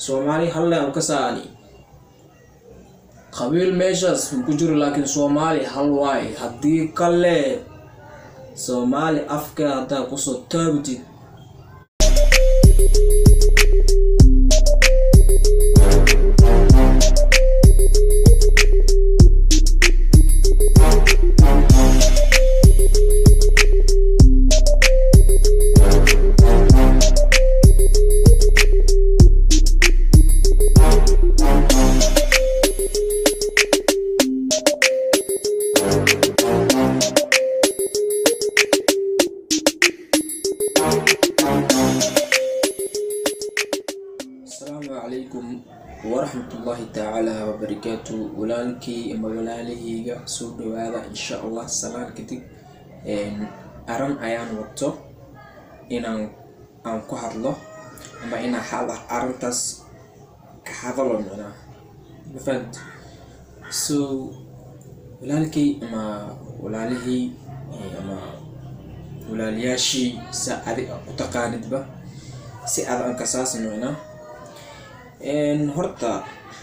Somali halla u kasaani qabiil meeshas ku jiro laakiin Somali hal waay hadii kale Somali afka hada ku soo taabtid السلام عليكم ورحمة الله تعالى وبركاته ولالكي أما ولالهيغا سودو هذا إن شاء الله سلام كتير أرن أيان وقتو إن أن كهرلو أما إن حالا أرنتاس كهرلو منا بفند ولالكي أما ولالهي أما ولالياشي سأدي أتقاند با سأدي أنكساس منا إن هرتا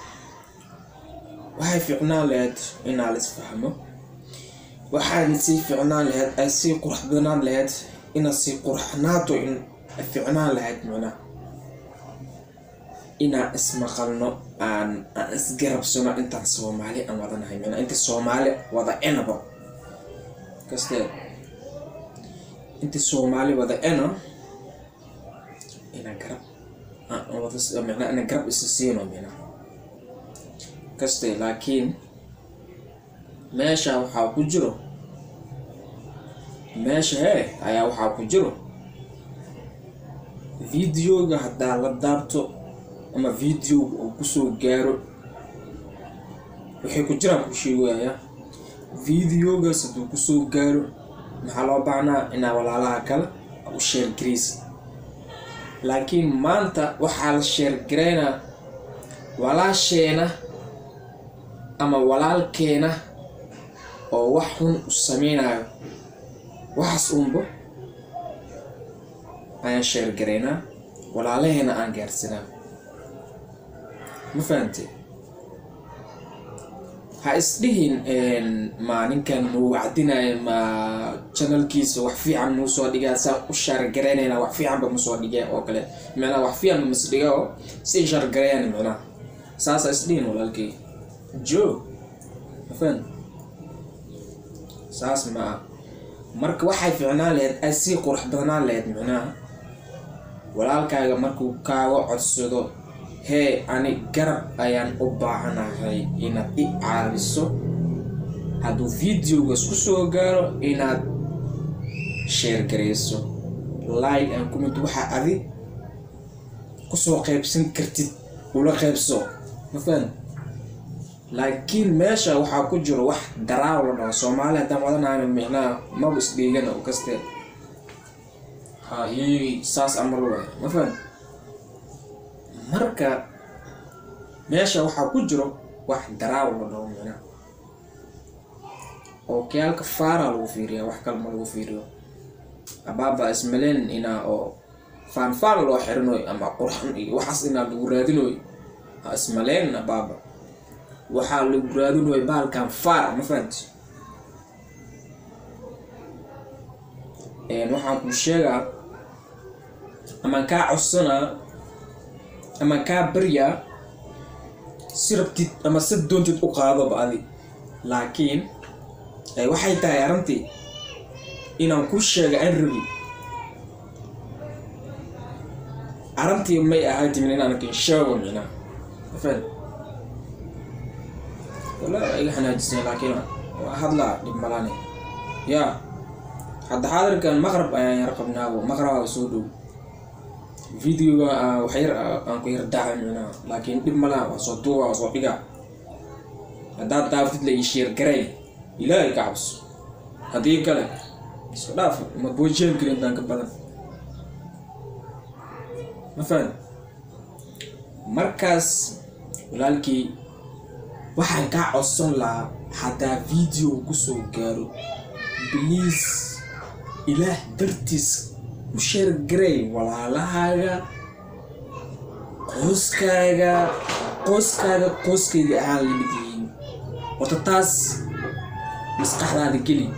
waxay fiicnaan lahayd in aan is fahmo waxaan si fiicnaan lahayd ay si qurux badan lahayd in si qurxnaato in fiicnaan lahayd macna ina ismaqalno aan isgarabsano intaan Soomaali aan wadanahay macna inta Soomaali wada enabo kaste inta Soomaali wada eno ina garab أنا قرب السينو منا كستي لكن ماشى وحاو كجرو ماشى هاي أيا وحاو كجرو فيديو حتى لدارتو أما فيديو وكسو جارو وحي كجرا كشي ويا فيديو قصدو كسو جارو محلو بعنا إنا ولا لا كلا أو شير كريس لكن مانتا وحال شيرجرينا ولا شينا أما ولا الكينا أو وحن السمينا وحس أمبو أنا شيرجرينا ولا لهنا أنجرسنا مفهمتي هايسلين إن ما نكن وعدنا ما channel كيس وحفي عن مسودية سا وشار جرينا وحفي عن بمسودية أو كله معنا وحفي عن مسودية سيشار جرينا معنا ساس إسلين ولا الكي جو فين ساس ما مرك واحد في عنا لهاد أسيق ورح بدنا لهاد معنا ولا الكاي مركو كاو عصدو هي أنا قرب أيان أباعنا هاي إن إعارسو هادو فيديو وسكسو قالو إن شير كريسو لايك أن كومنت وحا أذي كسو قيبسن كرتد ولا قيبسو مفهوم لكن ماشا وحا كجرو وح دراولنا Somali هدام ودنا عن المهنا ما بس بيجنا وكستي هاي ساس أمرو مفهوم marka meesha waxa ku jiro wax daraaw la doonayna oo kaalka faara lagu fiiriyo wax kale ma lagu fiiriyo ababa ismaleen ina oo faan loo xirnooy ama qurxan iyo waxas ina lagu raadinooy ismaleen ababa waxa lagu raadinooy baalkan faar ma fahanti waxaan ku sheegaa ama ka cusana أما كابريا سربتي أما سدون تتوقعه بعدي لكن واحد تايرنتي إنه كل شيء عربي عرنتي يومي أهدي من أنا كنشاو مننا فين ولا إحنا جسنا لكن هذا دملاني يا هذا كان مغرب يرقبنا ومغرب سودو فيديو وحير أنكو يردعنا لكن دملا وصوتوا وصوتيا هذا تعرف تلاقي شير كراي إلى الكعبس هذه كله سلاف ما بوجين كريم دانك بدن مثلا مركز ولكن waxaan ka codsan lahaa hadaa video ku soo gaaro please ilaah dartiis u share garay walaalahaaga qoyskayga ahaan lamid yihiin. Horta taas maskaxdaada geli.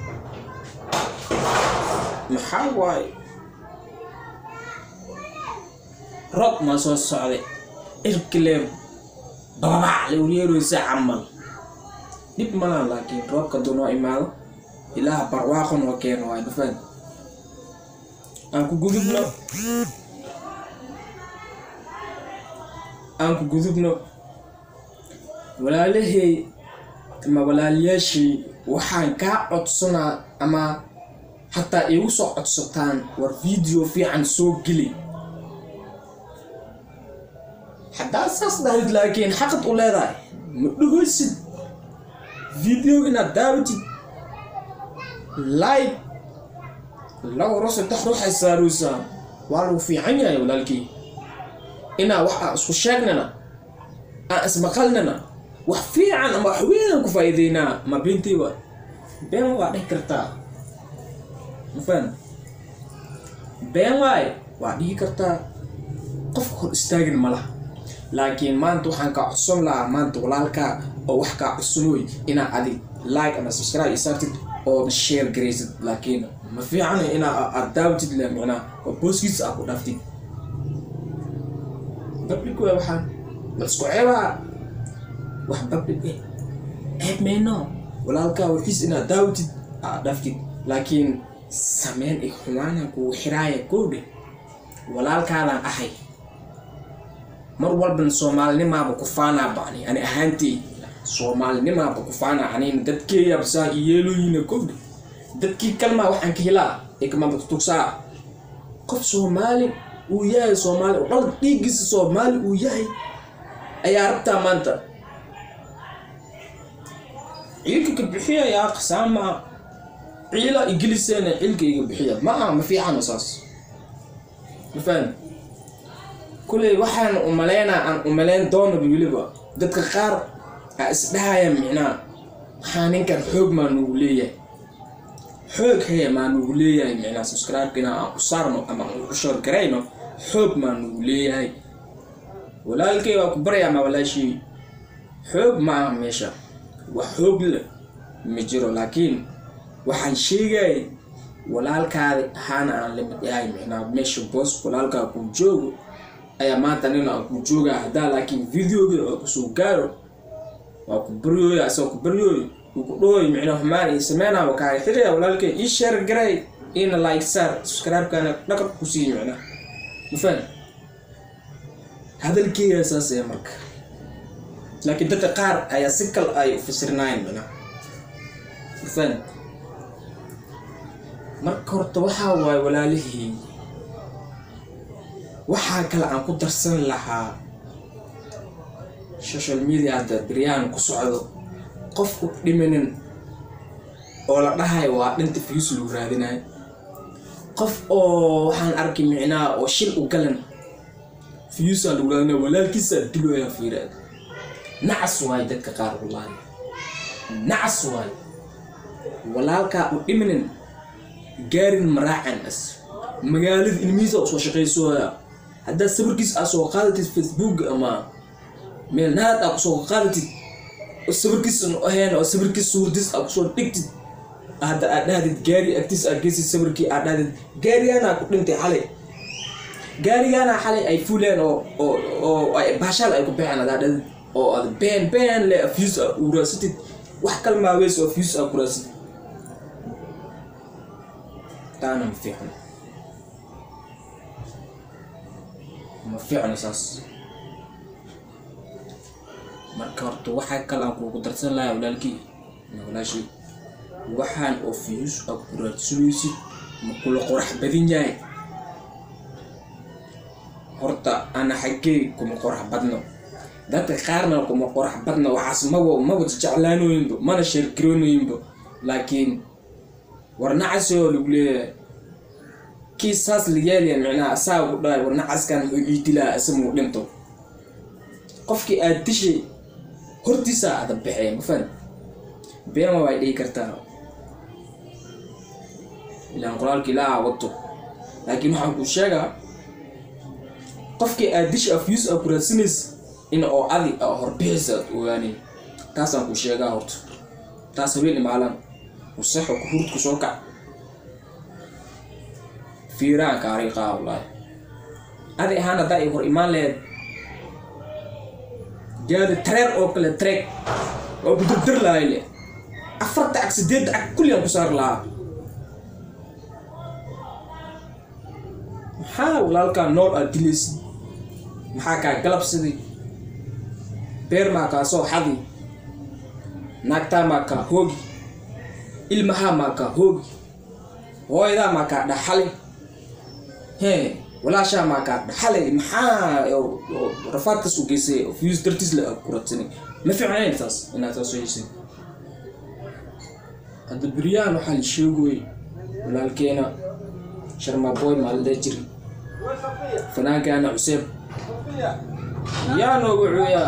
maxaa waay roob ma soo socday irkileem babac leeyahay camal dib malan laakiin roobka doono imaado ilaah barwaaqon oo keen waa dafan aan ku gudubno walaalahay ma walaalyashi waxaan ka codsanaa ama hatta igu soo codsataan war video fiican soo geli hadaa saas dahayd laakiin xaqad u leedahay ma dhugaysid video ina daawatid like law rasa taxruux isaarusa walu fiican yahay walaalkii ina waxa isku sheegnana asmaqalnana wax fiican ama wax weyn ku faa'iideena ma bintii waa been waa dhig kartaa mafan been waa dhigi kartaa qof hor istaagin malaha laakiin maanta waxaan ka codsan lahaa maanta walaalka oo wax ka codsanooy ina adi like ama subscribe isartid oo share gareysid laakiin ma fiican ina daawatid la macna oo booskiisa ku dhaftid public waxaan isku ceebaa wax public meeno walaalka wixiis ina daawatid dhaftid laakiin sameen xumaana ku xiraaya koode walaalkaana ahay mar walban Soomaalinimada ku faana baani ani ahaantii Soomaalinimada ku faana ani dadkii absaa yeelooyina koode dadkii kalma waxaan ka helaa kama tutugsaa qof Soomaali uu yahay Soomaali oo dhiigisa Soomaali uu yahay ayaa rabtaa maanta ilka bixiya yaa qasama ciila ingiliisana ilkayga bixiya ma fiican asaas mafaan kulay waxaan u maleyn doono wiliba dadka qaar isdhaaya micna xaaninkan xoog ma nugu leeyahay micna subscribe kana u saarno ama u share gareyno xoog ma nugu leeyahay walaalkay waa ku baraya ma walaashi xoog ma meesha wax xoog leh ma jiro laakiin waxaan sheegay walaalkaada ahaan aan limid yahay micna meesha boos walaalka ku joogo ayaa maanta nina ku jooga hadaa laakiin videoga oo ku soo gaaro waa ku baryo asoo ku baryo ku dhooy micna xumaan ay sameeyna waa ka xiriya walaalkay ii share garay in like sar subscribe kana dhaqab ku sii micna mafan hadalkii asaas ee marka laakiin dadka qaar ayaa si kal ay u fasirnaan micna mafan marka horta waxa waay walaalihii waxa kale aan ku darsan lahaa social media hada Brian ku socdo qofku dhimanin oo la dhahay waa dhinta fiis lagu raadinay qof oo waxaan arkay micnaa oo shil u galan fiis lagu raadinay walaalkiisa dilo ya fiirad nacas waay dadka qaar wallahi nacas waay walaalka u dhimanin gaarin maraacan as magaalada ilmihiisa soo shaqeyso hada sawirkiis soo qaadatid Facebook ama meel naad soo qaadatid sawirkiis oo heen oo sawirkiis suurdis soo dhigtid hada aadadid gaari agtiis ageysi sawirkii aadadid gaariyana ku dhintay xalay ay fuuleen oo ay baashal ay ku bixin aadadid oo ad been le fuse u raasitid wax kalma wees oo fuse ku raasitid taana ma fiican asaas marka horta waxa kale aan ku darsan lahaa walaalkii walaashi waxaan oo fuse ku raasitid ma kula qurux badan yahay horta ana xaqay kuma qurux badno dadka qaarna kuma qurux badno waxaas ma jeclaanooyinba mana shirkirooyinba laakiin warnacasoo lagu leeyahay kiisas liyaaliya micnaa asaa u dhaay warnacaskan uu iidilaa ismu dhinto qofkii aad dishay hortiisa aad baxay ma fan beema way dhigi kartaa ilaan qoraalkii la wato laakiin waxaan ku sheegaa qofkii aad dish of use of kurasinis in oo adi horbixisa ogaani taasaan ku sheegaa horta taas habeen maalan وصحة كهورت كسوكا فيران كاريقا والله هذه هانا دا يقول إيمان لين جاد ترير أو كل تريك أو بدر لا إلي أفرت أكسيدنت كل يوم صار لا حاول لالك نور أدلس محاكا قلب سدي بير ماكا سو حدي ناكتا ماكا هوجي ilmaha maka hoogi hooyada maka dhaxalay walaasha maka dhaxalay maxaa rafaadka soo geysay fuse dartis la kuratani ma fiicnaan taas inaad soo yeeshay hada biriyaan waxa la sheegay walaalkeena sharma boy maalda jiri fanaankaana Cuseyb yaa noogu cuya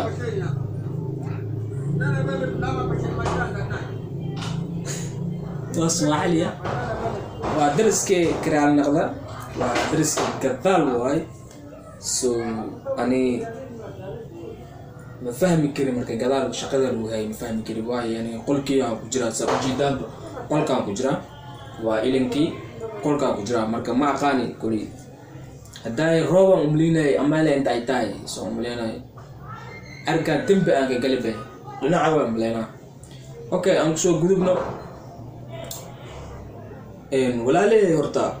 Somali ودرس كرال نقدر ودرس كثال واي أنا مفهمي كريم مركز قدر شقدر وهاي مفهمي كريم واي يعني قل كي أنا كجرا سأجيدان قل كان كجرا وإلينكي قل كان كجرا مركز ما أقاني كلي هداي روى أملينا أمالين تاي أملينا أركان تنبأ أنك قلبه لنا عوام أملينا أوكي أنا شو قلوبنا ولا لي هرتا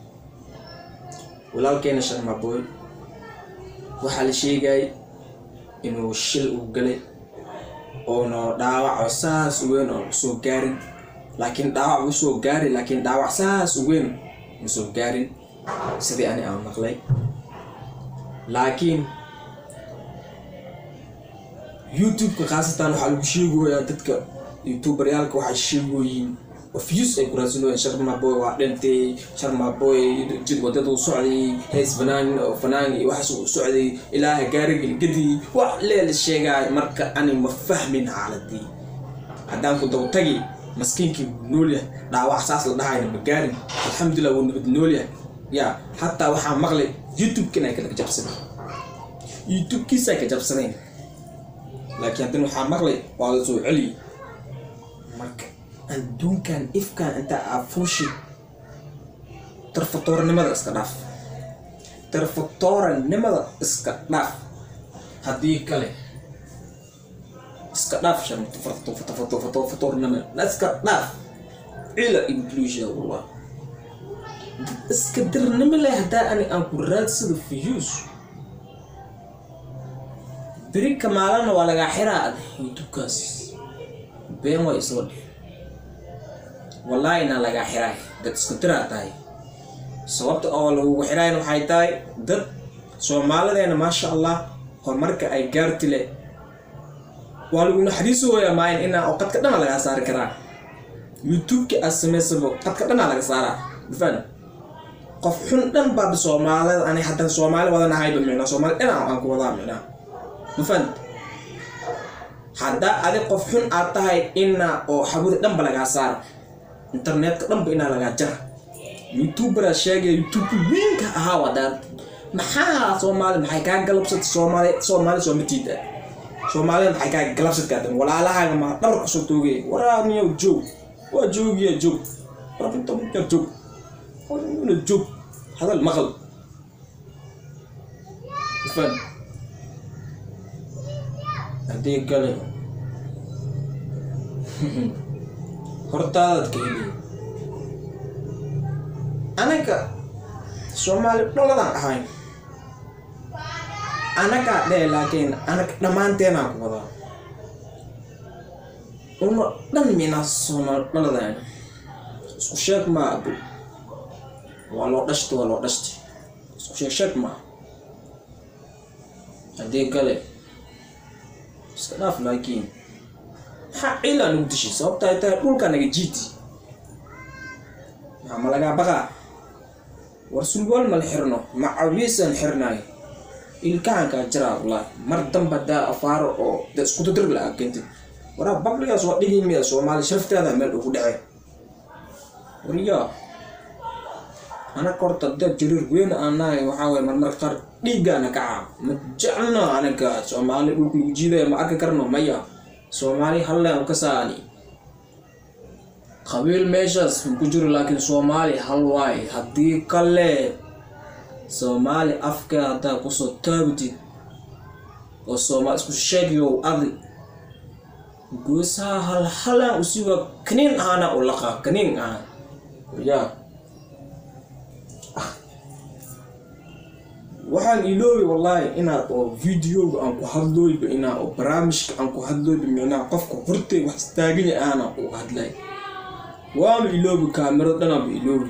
ولا كان شرما بوي وحال شي جاي انه شل وقلي او داوع اساس وين او سو غارين لكن داوع سو غاري لكن داوع اساس وين سو غارين سيدي اني ام مقلي لكن يوتيوب خاصه وحال شيغو يا ددك يوتيوبر يالك وحال شيغوين وفيوس كوراسونو شرما بوي وادنتي شرما بوي جد ودادو سعدي هيس فنان وحسو سعدي إلهي قارق القدي وعليه الشيغاي مركا أني مفهمين حالتي عدام كنت وطاقي مسكينكي بنوليه دعوا أحساس لدهاي نبقارن الحمد لله ونبد نوليه يا حتى وحا مغلي يوتيوب كنا كده جابسني يوتيوب كيسا كجابسنين لكن عندنا وحا مغلي وعلى سوء علي مركا أدون كان إف كان أنت عفوشي ترفطور نمذا إسكناف ترفطور نمذا إسكناف هدي كله إسكناف شم تفطور نمذا لا إسكناف إلا إنكلوجيا والله إسكدر نمذا هدا أني أنكرات سيد فيوز بريك كمالانا ولا غاحرة يوتيوب كاسيس بين ويسول والله إنا لقى حراي دad isku tira tahay sababta oo lagu xirayn waxay tahay dad Soomaaliyeena ma sha Allah horumarka ay gaartile waa lagu naxariiso way maayn ina oo qadka dhan laga saari karaa YouTube ka asmeesabo qadka dhan laga saara fan qof xun dhan baa Soomaaliyeed ani hadan Soomaali wadana hayba micna Soomaali ina aan ku wada micna fan hada adi qof xun aad tahay ina oo xabud dhan ba laga saara internet ka dhanba ina laga jar youtuber sheegay youtube winka aha wadaan maxaa Soomaali maxay ka galabsad Soomaali soo mitida Soomaali maxay ka galabsad ka dan walaalahaaga ma dhar ku soo toogay waraaniyo joog waa joogiya joog rabto mid joog wala joog hadal maqal fan hadii kale hortaad keenay anaka Soomaali dholadan ahay anaka laakiin anaka dhamaanteena ku wada uma dhan mina Soomaali dholadan isku sheeg ma abu wala dhashto isku sheeg ma hadii kale iska dhaaf laakiin حقيلا نمتشي صوبتا يتا دولكا نغا جيتي ما لغا بقى ورسول وال مال خيرنو معويسن خيرناي الكان كا جرا والله مردم بدا افار او د اسكو تدرب لا كنت ورا بابليا سو دغي مي Soomaali شرفتادا ميل ugu dhacay wariya ana korta dad jirir weyn aanay waxa way marmar qar dhiigana kaca ma jecelno anaga Soomaali dhulka lagu jiiday ma arki karno maya Soomaali hal aan ka saani qabiil meeshas ku jiro laakiin Soomaali hal waay haddii kale Soomaali afka hada ku soo taabtid oo Soomaali isku sheegayo adi goosa hal u siwa kaniin ana u laqa kaniin ya waxaan iloobi wallahi inaad oo video aan ku hadlooyo inaa oo barnaamijka aan ku hadlooyo macnaa qofka hortay wax taagan ana u hadlay waan iloobi kaamiro dhan aan iloobi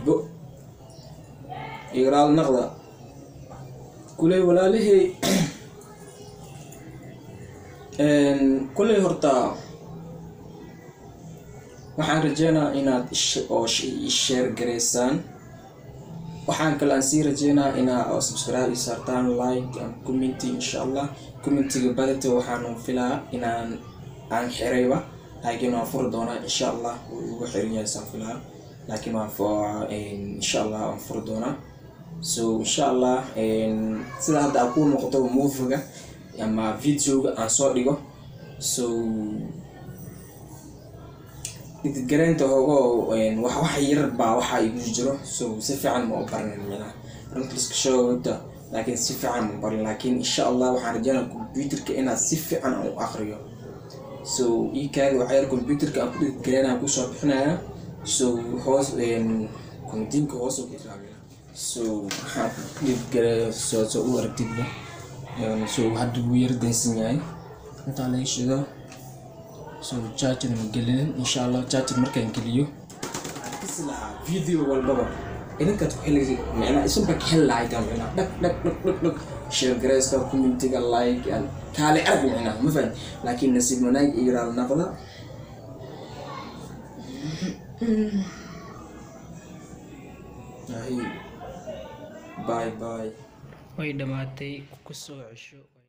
igraal naqda kulay walaalahay kulay horta waxaan rajeynaa inaad share gareysaan waxaan kale aan sii rajeynaa inaad subscribe saartaan like and comment insha Allah commentiga badata waxaan filaa inaan aan xirayba laakiin waan furi doonaa insha Allah ugu xiran filaa laakiin waan insha Allah waan furi doonaa so insha Allah sida hadda ku noqoto movie-ga ama video-ga aan soo dhigo so inta gareenta hogo wax yar baa waxa igu jiro so si fiican ma baranayna runtii iska showda laakiin si fiican ma baran laakiin insha Allah waxaan rajaynaa computerka inaad si fiican u akhriyo so kaaga waxa yar computerka aan ku gareena ku soo bixinaya so hoos computerka hoos u kiraabaya so waxa gare soo u aragtida so hadda uu yar daysan yahay inta la ishido so charger magelin insha Allah charger markaan geliyo isla video walbaba idinka ku xilliga macna isba ka helay damina dak share gareysta commentiga like and kale arag macna ma fahad laakiin nasiib wanaag iiraal naqda bye way dhamaatay ku soo cesho